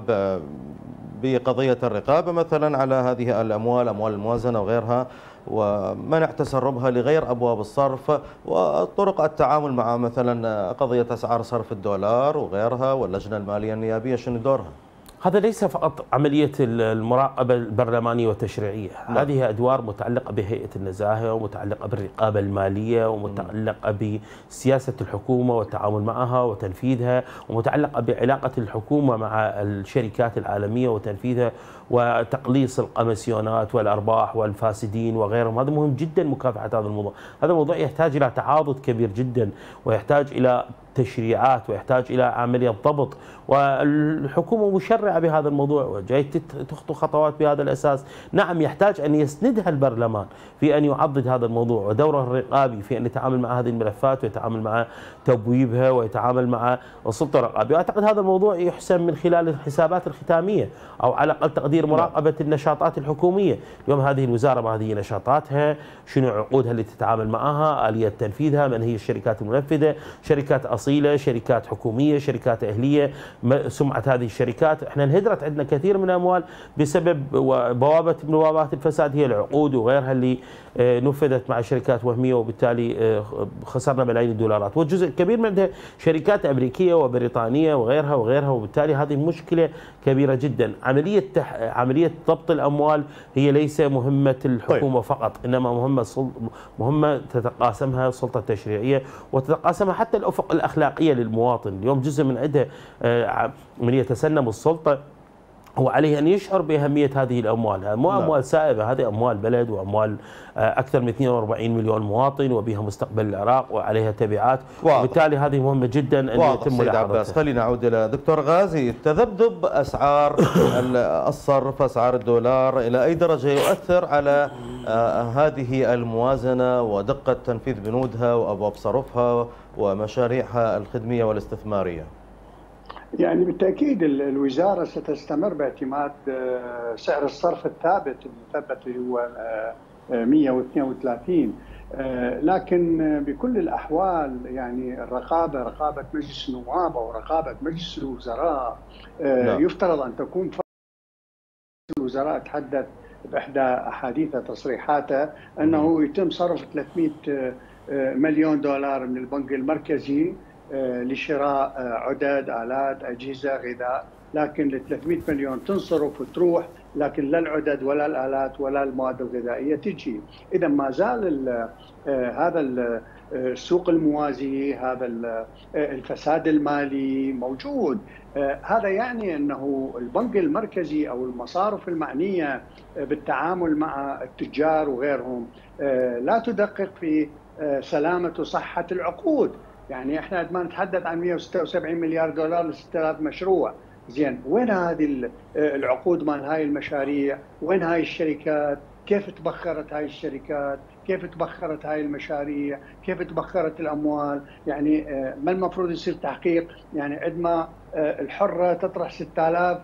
بقضية الرقابة مثلا على هذه الأموال، أموال الموازنة وغيرها، ومنع تسربها لغير أبواب الصرف، وطرق التعامل مع مثلا قضية أسعار صرف الدولار وغيرها، واللجنة المالية النيابية شنو دورها؟ هذا ليس فقط عملية المراقبة البرلمانية والتشريعية، هذه أدوار متعلقة بهيئة النزاهة ومتعلقة بالرقابة المالية ومتعلقة بسياسة الحكومة والتعامل معها وتنفيذها، ومتعلقة بعلاقة الحكومة مع الشركات العالمية وتنفيذها وتقليص القمسيونات والأرباح والفاسدين وغيرهم. هذا مهم جدا مكافحة هذا الموضوع. هذا الموضوع يحتاج إلى تعاضد كبير جدا، ويحتاج إلى تشريعات، ويحتاج إلى عملية ضبط، والحكومة مشرعة بهذا الموضوع وجاي تخطو خطوات بهذا الأساس. نعم، يحتاج أن يسندها البرلمان في أن يعضد هذا الموضوع، ودوره الرقابي في أن يتعامل مع هذه الملفات ويتعامل مع تبويبها ويتعامل مع السلطة الرقابية. وأعتقد هذا الموضوع يحسم من خلال الحسابات الختامية، أو على الأقل تقدير مراقبة النشاطات الحكومية. اليوم هذه الوزارة ما هذه نشاطاتها، شنو عقودها اللي تتعامل معها، آلية تنفيذها، من هي الشركات المنفذة، شركات أصيلة، شركات حكومية، شركات أهلية، سمعة هذه الشركات. احنا انهدرت عندنا كثير من الأموال بسبب بوابة من بوابات الفساد، هي العقود وغيرها اللي نفذت مع شركات وهمية، وبالتالي خسرنا ملايين الدولارات. وجزء كبير منها شركات أمريكية وبريطانية وغيرها وغيرها، وبالتالي هذه مشكلة كبيرة جدا. عملية ضبط الأموال هي ليس مهمة الحكومة فقط، إنما مهمة تتقاسمها السلطة التشريعية وتتقاسمها حتى الأفق الأخلاقية للمواطن. اليوم جزء من عندها من يتسنم السلطة هو عليه أن يشعر بأهمية هذه الأموال. مو أموال سائبة، هذه أموال بلد وأموال أكثر من 42 مليون مواطن، وبها مستقبل العراق وعليها تبعات، وبالتالي هذه مهمة جدا أن يتم ملاحظتها. خلينا نعود إلى دكتور غازي. تذبذب أسعار الصرف، أسعار الدولار، إلى أي درجة يؤثر على هذه الموازنة ودقة تنفيذ بنودها وأبواب صرفها ومشاريعها الخدمية والاستثمارية؟ يعني بالتأكيد الوزارة ستستمر باعتماد سعر الصرف الثابت المثبت اللي هو 132، لكن بكل الأحوال يعني رقابة مجلس النواب أو رقابة مجلس الوزراء يفترض أن تكون. الوزراء تحدث بإحدى أحاديث تصريحاته أنه يتم صرف 300 مليون دولار من البنك المركزي لشراء عدد، آلات، أجهزة، غذاء، لكن ال 300 مليون تنصرف وتروح، لكن لا العدد ولا الآلات ولا المواد الغذائية تجي. إذا ما زال هذا السوق الموازي، هذا الفساد المالي موجود. هذا يعني أنه البنك المركزي أو المصارف المعنية بالتعامل مع التجار وغيرهم لا تدقق في سلامة وصحة العقود. يعني احنا عندما نتحدث عن 176 مليار دولار ل6000 مشروع، زين وين هذه العقود مال هاي المشاريع؟ وين هاي الشركات؟ كيف تبخرت هاي الشركات؟ كيف تبخرت هاي المشاريع؟ كيف تبخرت الاموال؟ يعني ما المفروض يصير تحقيق؟ يعني عندما الحرة تطرح 6000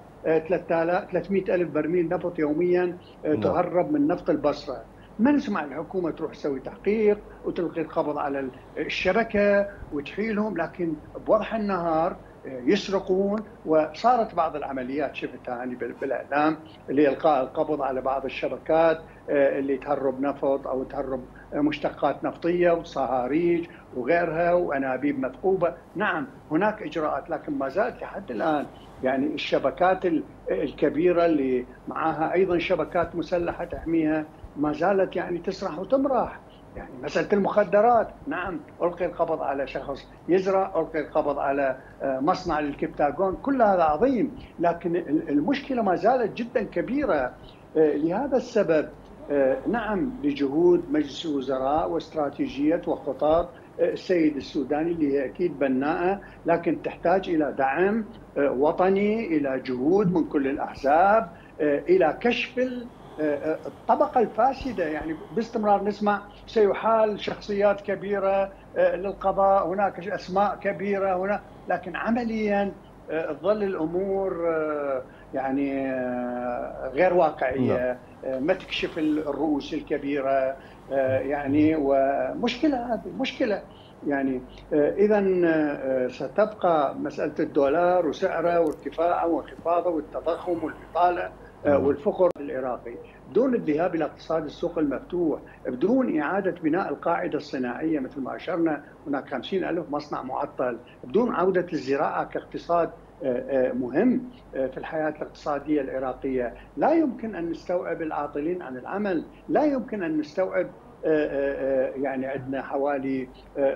300 ألف برميل نفط يوميا تهرب من نفط البصرة، ما نسمع الحكومة تروح تسوي تحقيق وتلقي القبض على الشبكة وتحيلهم، لكن بوضح النهار يسرقون. وصارت بعض العمليات شفتها أنا بالإعلام اللي إلقاء القبض على بعض الشبكات اللي تهرب نفط أو تهرب مشتقات نفطية وصهاريج وغيرها وأنابيب مثقوبة. نعم هناك إجراءات، لكن ما زالت لحد الآن يعني الشبكات الكبيرة اللي معها أيضا شبكات مسلحة تحميها ما زالت يعني تسرح وتمرح. يعني مسألة المخدرات، نعم ألقي القبض على شخص يزرع، ألقي القبض على مصنع للكبتاغون، كل هذا عظيم، لكن المشكلة ما زالت جدا كبيرة. لهذا السبب نعم لجهود مجلس الوزراء واستراتيجية وخطط السيد السوداني اللي هي أكيد بناءة، لكن تحتاج إلى دعم وطني، إلى جهود من كل الأحزاب، إلى كشف الطبقة الفاسدة. يعني باستمرار نسمع سيحال شخصيات كبيرة للقضاء، هناك أسماء كبيرة هنا، لكن عمليا تظل الأمور يعني غير واقعية، ما تكشف الرؤوس الكبيرة يعني. ومشكلة، هذه مشكلة يعني. إذا ستبقى مسألة الدولار وسعره وارتفاعه وانخفاضه والتضخم والبطالة والفقر العراقي بدون الذهاب إلى اقتصاد السوق المفتوح، بدون إعادة بناء القاعدة الصناعية مثل ما أشرنا، هناك 50,000 مصنع معطل، بدون عودة الزراعة كاقتصاد مهم في الحياة الاقتصادية العراقية. لا يمكن أن نستوعب العاطلين عن العمل، لا يمكن أن نستوعب يعني عندنا حوالي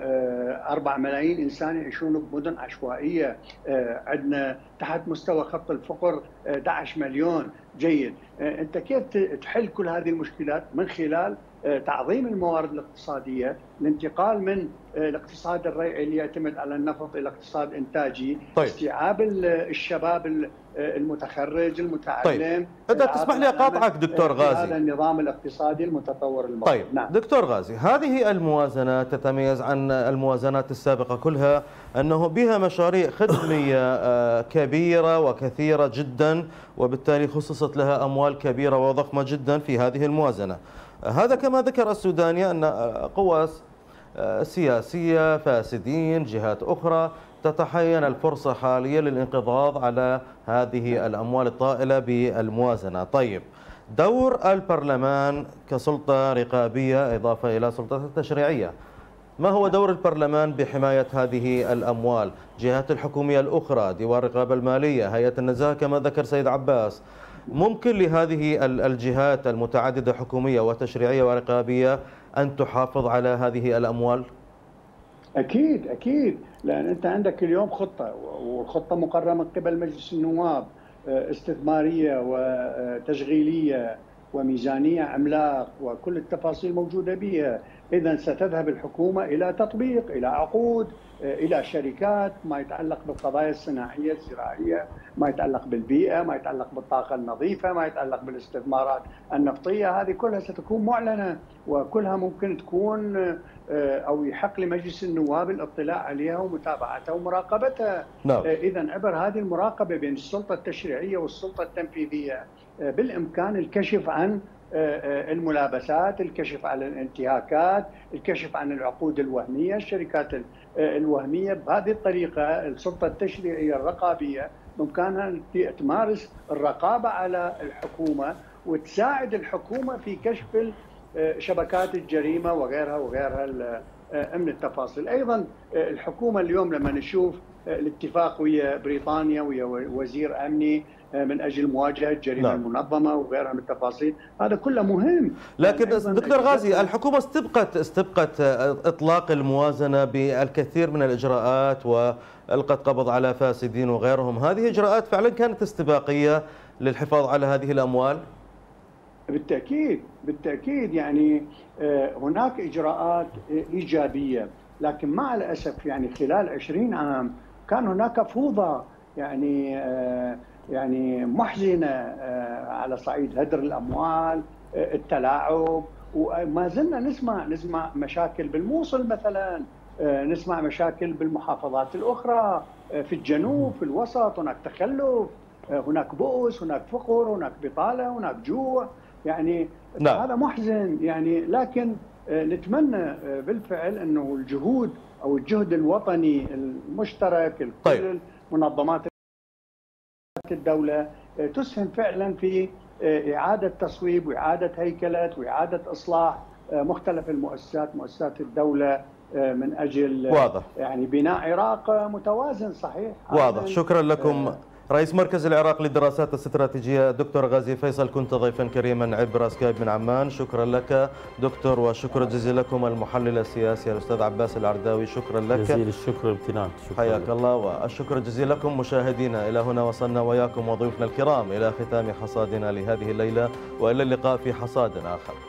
4 ملايين إنسان يعيشون بمدن عشوائية، عندنا تحت مستوى خط الفقر 11 مليون. جيد، أنت كيف تحل كل هذه المشكلات؟ من خلال تعظيم الموارد الاقتصادية، الانتقال من الاقتصاد الريعي اللي يعتمد على النفط إلى اقتصاد إنتاجي. طيب. استيعاب الشباب المتخرج المتعلم. طيب، أنت تسمح لي أقاطعك دكتور غازي. هذا النظام الاقتصادي المتطور المصري. طيب. نعم. دكتور غازي، هذه الموازنة تتميز عن الموازنات السابقة كلها أنه بها مشاريع خدمية كبيرة وكثيرة جدا، وبالتالي خصصت لها أموال كبيرة وضخمة جدا في هذه الموازنة. هذا كما ذكر السوداني أن قوى سياسية، فاسدين، جهات أخرى تتحين الفرصة حاليا للانقضاض على هذه الأموال الطائلة بالموازنة. طيب، دور البرلمان كسلطة رقابية إضافة إلى سلطته التشريعية، ما هو دور البرلمان بحماية هذه الأموال؟ جهات الحكومية الأخرى، ديوان الرقابة المالية، هيئة النزاهة كما ذكر سيد عباس، ممكن لهذه الجهات المتعددة حكومية وتشريعية ورقابية أن تحافظ على هذه الأموال؟ أكيد، لأن أنت عندك اليوم خطة، والخطة مقررة من قبل مجلس النواب، استثمارية وتشغيلية وميزانية عملاق، وكل التفاصيل موجودة بها. إذا ستذهب الحكومة إلى تطبيق، إلى عقود، إلى شركات، ما يتعلق بالقضايا الصناعية الزراعية، ما يتعلق بالبيئة، ما يتعلق بالطاقة النظيفة، ما يتعلق بالاستثمارات النفطية. هذه كلها ستكون معلنة، وكلها ممكن تكون أو يحق لمجلس النواب الاطلاع عليها ومتابعتها ومراقبتها. نعم. إذا عبر هذه المراقبة بين السلطة التشريعية والسلطة التنفيذية بالإمكان الكشف عن الملابسات، الكشف عن الانتهاكات، الكشف عن العقود الوهمية، الشركات الوهمية. بهذه الطريقة السلطة التشريعية الرقابية بإمكانها تمارس الرقابة على الحكومة وتساعد الحكومة في كشف شبكات الجريمة وغيرها من التفاصيل. أيضا الحكومة اليوم لما نشوف الاتفاق ويا بريطانيا ويا وزير أمني من أجل مواجهة الجريمة المنظمة وغيرها من التفاصيل، هذا كله مهم. لكن دكتور غازي، الحكومة استبقت إطلاق الموازنة بالكثير من الإجراءات وألقت قبض على فاسدين وغيرهم. هذه إجراءات فعلا كانت استباقية للحفاظ على هذه الأموال؟ بالتأكيد يعني هناك إجراءات إيجابية، لكن مع الأسف يعني خلال 20 عام كان هناك فوضى يعني محزنة على صعيد هدر الأموال، التلاعب، وما زلنا نسمع مشاكل بالموصل مثلا، نسمع مشاكل بالمحافظات الأخرى، في الجنوب، في الوسط هناك تخلف، هناك بؤس، هناك فقر، هناك بطالة، هناك جوع. يعني هذا محزن يعني، لكن نتمنى بالفعل أنه الجهود أو الجهد الوطني المشترك لكل منظمات الدولة تسهم فعلا في إعادة تصويب وإعادة هيكلة وإعادة إصلاح مختلف مؤسسات الدولة من أجل واضح. يعني بناء عراق متوازن. صحيح، واضح. شكرا لكم. رئيس مركز العراق للدراسات الاستراتيجية دكتور غازي فيصل، كنت ضيفا كريما عبر سكايب من عمان. شكرا لك دكتور، وشكرا جزيلا لكم المحلل السياسي الأستاذ عباس العرداوي. شكرا لك جزيل الشكر والامتنان. حياك الله، والشكر الجزيل لكم مشاهدينا. إلى هنا وصلنا وياكم وضيوفنا الكرام إلى ختام حصادنا لهذه الليلة، وإلى اللقاء في حصاد آخر.